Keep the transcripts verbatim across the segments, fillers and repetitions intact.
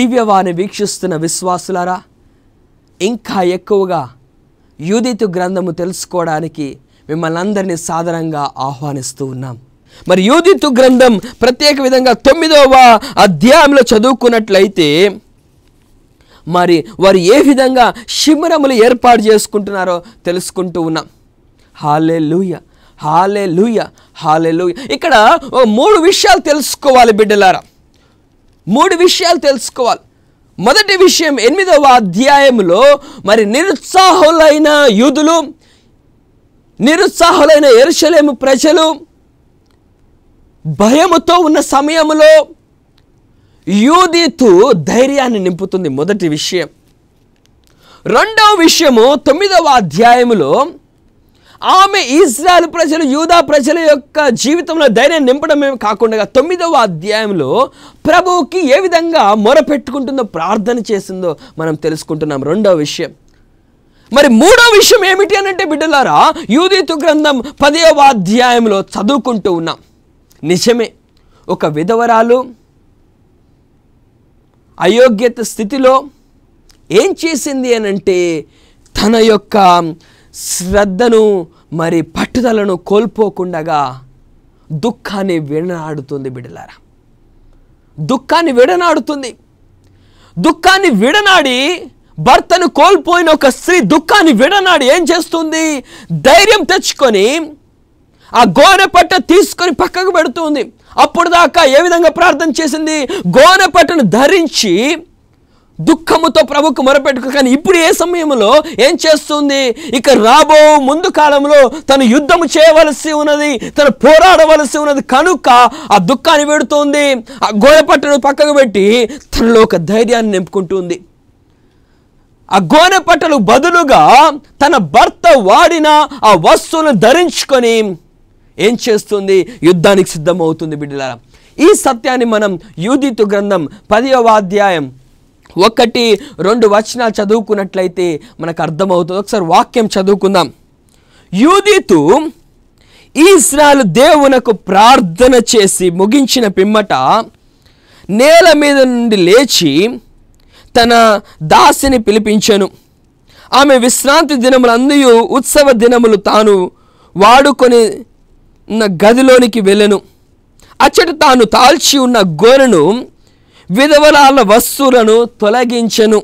దివ్యవాణి వీక్షిస్తున్న విశ్వాసులారా, ఇంకా ఎక్కువగా యూదితు గ్రంథము తెలుసుకోవడానికి మిమ్మల్ని అందరినీ సాదరంగా ఆహ్వానిస్తూ ఉన్నాం. మరి యూదితు గ్రంథం ప్రత్యేక విధంగా తొమ్మిదవ అధ్యాయంలో చదువుకున్నట్లయితే మరి వారు ఏ విధంగా శిబిరములు ఏర్పాటు చేసుకుంటున్నారో తెలుసుకుంటూ ఉన్నాం. హల్లెలూయా, హల్లెలూయా, హల్లెలూయా. ఇక్కడ మూడు విషయాలు తెలుసుకోవాలి బిడ్డలారా, మూడు విషయాలు తెలుసుకోవాలి. మొదటి విషయం, ఎనిమిదవ అధ్యాయంలో మరి నిరుత్సాహులైన యూదులు, నిరుత్సాహులైన యెరూషలేము ప్రజలు భయముతో ఉన్న సమయంలో యూదితు ధైర్యాన్ని నింపుతుంది. మొదటి విషయం. రెండవ విషయము, తొమ్మిదవ అధ్యాయములో ఆమె ఇశ్రాయేలు ప్రజలు, యూదా ప్రజల యొక్క జీవితంలో ధైర్యం నింపడమే కాకుండా తొమ్మిదవ అధ్యాయంలో ప్రభువుకి ఏ విధంగా మొరపెట్టుకుంటుందో, ప్రార్థన చేసిందో మనం తెలుసుకుంటున్నాం. రెండవ విషయం. మరి మూడవ విషయం ఏమిటి అని అంటే బిడ్డలారా, యూదితు గ్రంథం పదవ అధ్యాయంలో చదువుకుంటూ ఉన్నాం. నిజమే, ఒక విధవరాలు అయోగ్యత స్థితిలో ఏం చేసింది అని అంటే తన యొక్క శ్రద్ధను మరి పట్టుదలను కోల్పోకుండా దుఃఖాన్ని విడనాడుతుంది బిడ్డలారా, దుఃఖాన్ని విడనాడుతుంది. దుఃఖాన్ని విడనాడి భర్తను కోల్పోయిన ఒక స్త్రీ దుఃఖాన్ని విడనాడి ఏం చేస్తుంది, ధైర్యం తెచ్చుకొని ఆ గోనె పట్ట తీసుకొని పక్కకు పెడుతుంది. అప్పుడు దాకా ఏ విధంగా ప్రార్థన చేసింది, గోనె పట్టను ధరించి దుఃఖముతో ప్రభుకు మొరపెట్టుకు. కానీ ఇప్పుడు ఏ సమయంలో ఏం చేస్తుంది, ఇక రాబో ముందు కాలంలో తను యుద్ధము చేయవలసి ఉన్నది, తను పోరాడవలసి ఉన్నది కనుక ఆ దుఃఖాన్ని పెడుతుంది. ఆ గోనె పట్టను పక్కకు పెట్టి తనలో ఒక ధైర్యాన్ని నింపుకుంటుంది. ఆ గోనె పట్టలు బదులుగా తన భర్త వాడిన ఆ వస్తువులను ధరించుకొని ఏం చేస్తుంది, యుద్ధానికి సిద్ధమవుతుంది బిడ్డలారా. ఈ సత్యాన్ని మనం యూదితు గ్రంథం పదవ అధ్యాయం ఒకటి రెండు వచనాలు చదువుకున్నట్లయితే మనకు అర్థమవుతుంది. ఒకసారి వాక్యం చదువుకుందాం. యూదితు ఇశ్రాయేలు దేవునకు ప్రార్థన చేసి ముగించిన పిమ్మట నేల మీద నుండి లేచి తన దాసిని పిలిపించెను. ఆమె విశ్రాంతి దినములందు ఉత్సవ దినములు తాను వాడుకొని గదిలోనికి వెళ్ళెను. అచ్చట తాను తాల్చి ఉన్న గోనెను విధవరాల వస్తువులను తొలగించెను.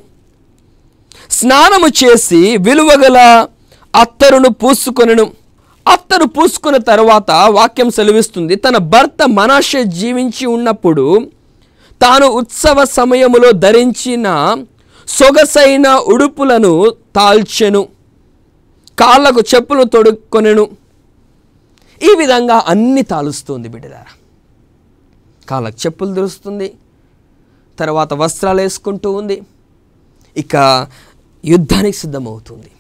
స్నానము చేసి విలువగల అత్తరును పూసుకొనెను. అత్తరు పూసుకున్న తర్వాత వాక్యం సెలవిస్తుంది, తన భర్త మనష్షే జీవించి ఉన్నప్పుడు తాను ఉత్సవ సమయములో ధరించిన సొగసైన ఉడుపులను తాల్చెను, కాళ్ళకు చెప్పులు తొడుక్కొనెను. ఈ విధంగా అన్ని తాలుస్తుంది బిడ్డలారా. కాళ్ళకు చెప్పులు ధరిస్తుంది, తర్వాత వస్త్రాలు వేసుకుంటూ ఉంది, ఇక యుద్ధానికి సిద్ధమవుతుంది.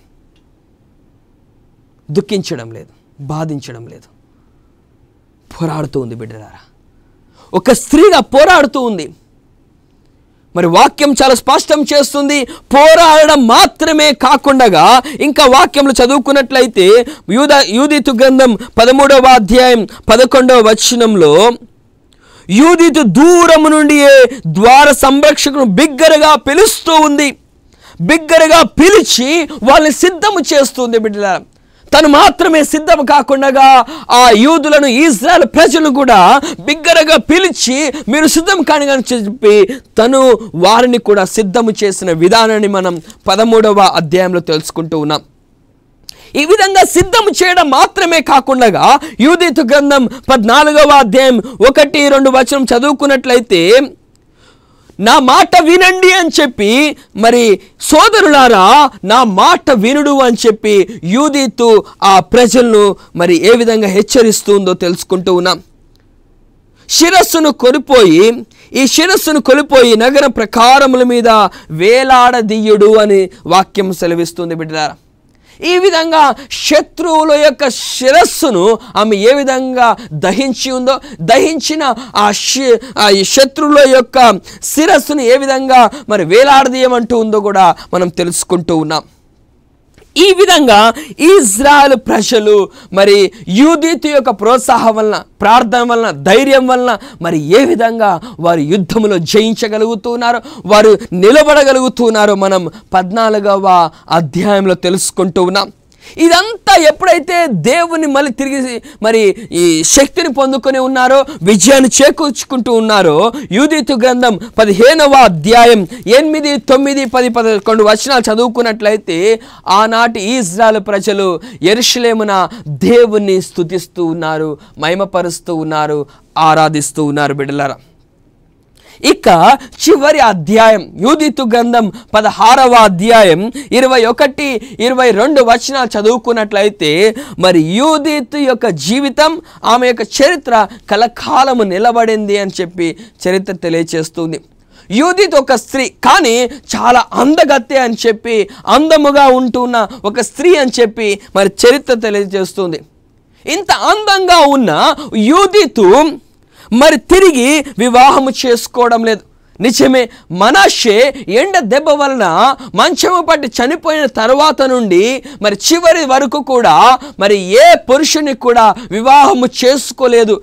దుఃఖించడం లేదు, బాధించడం లేదు, పోరాడుతూ ఉంది బిడ్డలారా. ఒక స్త్రీగా పోరాడుతూ ఉంది. మరి వాక్యం చాలా స్పష్టం చేస్తుంది, పోరాడడం మాత్రమే కాకుండా ఇంకా వాక్యంలో చదువుకున్నట్లయితే యూదా యూదితు గ్రంథం పదమూడవ అధ్యాయం పదకొండవ వచనంలో యూదితు దూరము నుండి ద్వార సంరక్షకును బిగ్గరగా పిలుస్తూ ఉంది. బిగ్గరగా పిలిచి వాళ్ళని సిద్ధము చేస్తుంది బిడ్డలారా. తను మాత్రమే సిద్ధం కాకుండా ఆ యూదులను, ఇశ్రాయేలు ప్రజలు కూడా బిగ్గరగా పిలిచి మీరు సిద్ధం కాని అని చెప్పి తను వారిని కూడా సిద్ధము చేసిన విధానాన్ని మనం పదమూడవ అధ్యాయంలో తెలుసుకుంటూ ఉన్నాం. ఈ విధంగా సిద్ధం చేయడం మాత్రమే కాకుండా యూదితు గ్రంథం పద్నాలుగవ అధ్యాయం ఒకటి రెండు వచనం చదువుకున్నట్లయితే నా మాట వినండి అని చెప్పి, మరి సోదరులారా నా మాట వినుడు అని చెప్పి యూదితు ఆ ప్రజలను మరి ఏ విధంగా హెచ్చరిస్తుందో తెలుసుకుంటూ ఉన్నాం. శిరస్సును కొనిపోయి ఈ శిరస్సును కొలిపోయి నగర ప్రకారముల మీద వేలాడదీయుడు అని వాక్యం సెలవిస్తుంది బిడ్డలారా. ఈ విధంగా శత్రువుల యొక్క శిరస్సును ఆమె ఏ విధంగా దహించి ఉందో, దహించిన ఆ ఆ శత్రువుల యొక్క శిరస్సును ఏ విధంగా మరి వేలాడదీయమంటూ ఉందో కూడా మనం తెలుసుకుంటూ ఉన్నాం. ఈ విధంగా ఇజ్రాయెల్ ప్రజలు మరి యూదీతు యొక్క ప్రోత్సాహం వలన, ప్రార్థన వలన, ధైర్యం వలన మరి ఏ విధంగా వారు యుద్ధంలో జయించగలుగుతున్నారు, వారు నిలబడగలుగుతున్నారో మనం పద్నాలుగవ అధ్యాయంలో తెలుసుకుంటూ ఉన్నాం. ఇదంతా ఎప్పుడైతే దేవుని మళ్ళీ తిరిగి మరి ఈ శక్తిని పొందుకొని ఉన్నారో, విజయాన్ని చేకూర్చుకుంటూ ఉన్నారో, యూదీతు గ్రంథం పదిహేనవ అధ్యాయం ఎనిమిది తొమ్మిది పది పదకొండు వచనాలు చదువుకున్నట్లయితే ఆనాటి ఇజ్రాయెల్ ప్రజలు యెరూషలేమున దేవుణ్ణి స్తుతిస్తూ ఉన్నారు, మహిమపరుస్తూ ఉన్నారు, ఆరాధిస్తూ ఉన్నారు బిడ్డలారా. ఇక చివరి అధ్యాయం యూదీతు గ్రంథం పదహారవ అధ్యాయం ఇరవై ఒకటి ఇరవై రెండు వచనాలు చదువుకున్నట్లయితే మరి యూదీతు యొక్క జీవితం, ఆమె యొక్క చరిత్ర కలకాలము నిలబడింది అని చెప్పి చరిత్ర తెలియచేస్తుంది. యూదీతు ఒక స్త్రీ, కానీ చాలా అందగత్తె అని చెప్పి, అందముగా ఉంటున్న ఒక స్త్రీ అని చెప్పి మరి చరిత్ర తెలియజేస్తుంది. ఇంత అందంగా ఉన్న యూదీతు మరి తిరిగి వివాహము చేసుకోవడం లేదు. నిజమే, మనష్షే ఎండ దెబ్బ వలన మంచము పట్టి చనిపోయిన తర్వాత నుండి మరి చివరి వరకు కూడా మరి ఏ పురుషుని కూడా వివాహము చేసుకోలేదు.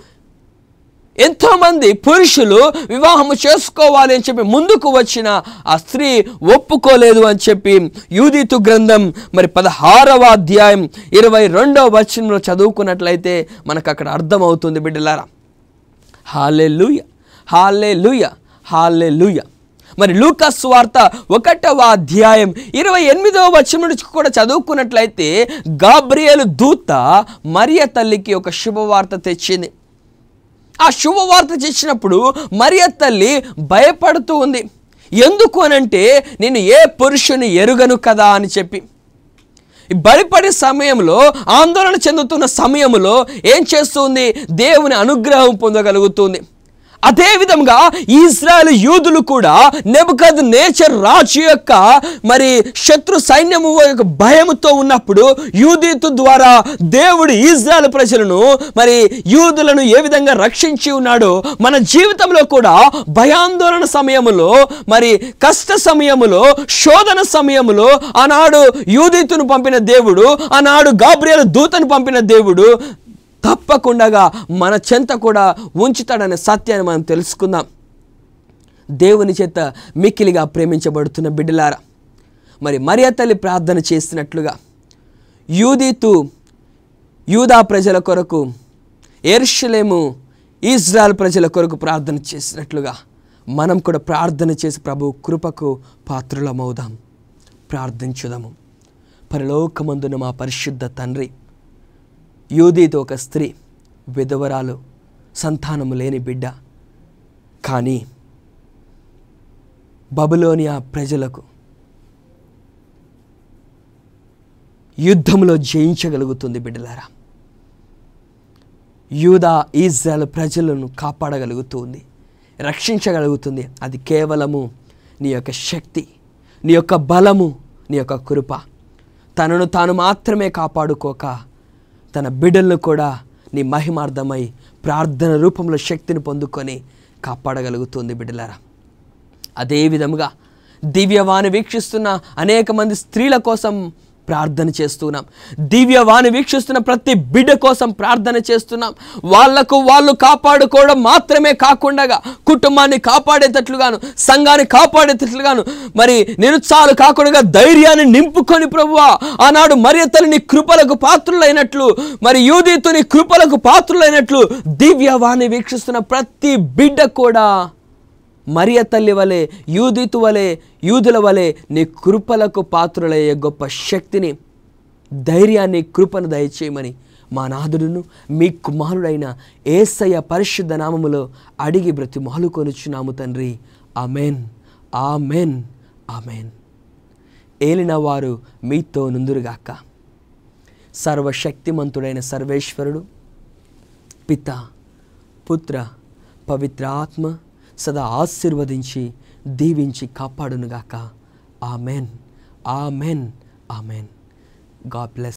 ఎంతోమంది పురుషులు వివాహము చేసుకోవాలి అని చెప్పి ముందుకు వచ్చిన ఆ స్త్రీ ఒప్పుకోలేదు అని చెప్పి యూదీతు గ్రంథం మరి పదహారవ అధ్యాయం ఇరవై రెండవ వచనంలో చదువుకున్నట్లయితే మనకు అక్కడ అర్థమవుతుంది బిడ్డలారా. హల్లెలూయా, హల్లెలూయా, హల్లెలూయా. మరి లూకా సువార్త ఒకటవ అధ్యాయం ఇరవై ఎనిమిదవ వచనం నుంచి కూడా చదువుకున్నట్లయితే గాబ్రియేలు దూత మరియ తల్లికి ఒక శుభవార్త తెచ్చింది. ఆ శుభవార్త తెచ్చినప్పుడు మరియ తల్లి భయపడుతూ ఉంది. ఎందుకు అనంటే, నేను ఏ పురుషుని ఎరుగను కదా అని చెప్పి. భయపడే సమయంలో, ఆందోళన చెందుతున్న సమయంలో ఏం చేస్తుంది? దేవుని అనుగ్రహం పొందగలుగుతుంది. అదే విధంగా ఇజ్రాయెల్ యూదులు కూడా నెబుకద్నెజర్ రాజు యొక్క మరి శత్రు సైన్యము యొక్క భయముతో ఉన్నప్పుడు యూదీతు ద్వారా దేవుడు ఇజ్రాయెల్ ప్రజలను మరి యూదులను ఏ విధంగా రక్షించి ఉన్నాడో, మన జీవితంలో కూడా భయాందోళన సమయములో, మరి కష్ట సమయములో, శోధన సమయములో ఆనాడు యూదీతును పంపిన దేవుడు, ఆనాడు గాబ్రియేలు దూతను పంపిన దేవుడు తప్పకుండా మన చెంత కూడా ఉంచుతాడనే సత్యాన్ని మనం తెలుసుకుందాం. దేవుని చేత మిక్కిలిగా ప్రేమించబడుతున్న బిడ్డలారా, మరి మరియ తల్లి ప్రార్థన చేసినట్లుగా యూదీతు యూదా ప్రజల కొరకు, యెరూషలేము ఇజ్రాయెల్ ప్రజల కొరకు ప్రార్థన చేసినట్లుగా మనం కూడా ప్రార్థన చేసి ప్రభు కృపకు పాత్రులమవుదాం. ప్రార్థించుదాము. పరలోకమందున మా పరిశుద్ధ తండ్రి, యూదీతు ఒక స్త్రీ, విధవరాలు, సంతానము లేని బిడ్డ, కానీ బబులోనియా ప్రజలకు యుద్ధంలో జయించగలుగుతుంది బిడ్డలారా. యూదా ఇజ్రాయెల్ ప్రజలను కాపాడగలుగుతుంది, రక్షించగలుగుతుంది. అది కేవలము నీ యొక్క శక్తి, నీ యొక్క బలము, నీ యొక్క కృప. తనను తాను మాత్రమే కాపాడుకోక తన బిడ్డలను కూడా నీ మహిమార్థమై ప్రార్థన రూపంలో శక్తిని పొందుకొని కాపాడగలుగుతుంది బిడ్డలారా. అదే విధముగా దివ్యవాణి వీక్షిస్తున్న అనేక మంది స్త్రీల కోసం ప్రార్థన చేస్తున్నాం. దివ్యవాణి వీక్షిస్తున్న ప్రతి బిడ్డ కోసం ప్రార్థన చేస్తున్నాం. వాళ్లకు వాళ్ళు కాపాడుకోవడం మాత్రమే కాకుండా కుటుంబాన్ని కాపాడేటట్లుగాను, సంఘాన్ని కాపాడేటట్లుగాను, మరి నిరుత్సాహాలు కాకుండా ధైర్యాన్ని నింపుకొని ప్రభువా, ఆనాడు మరియ తల్లి నీ కృపలకు పాత్రులైనట్లు, మరి యూదీతు నీ కృపలకు పాత్రులైనట్లు దివ్యవాణి వీక్షిస్తున్న ప్రతి బిడ్డ కూడా మరియ తల్లి వలె, యూదీతు వలె, యూదుల వలె నీ కృపలకు పాత్రులయ్యే గొప్ప శక్తిని, ధైర్యాన్ని, కృపను దయచేయమని మా నాథుడును మీ కుమారుడైన యేసయ్య పరిశుద్ధ నామములో అడిగి బ్రతిమాలు కొనుచున్నాము తండ్రి. Amen, amen, amen. ఏలిన వారు మీతో నుందురుగాక. సర్వశక్తిమంతుడైన సర్వేశ్వరుడు పిత, పుత్ర, పవిత్రాత్మ సదా ఆశీర్వదించి దీవించి కాపాడునుగాక. Amen, amen, amen. God bless.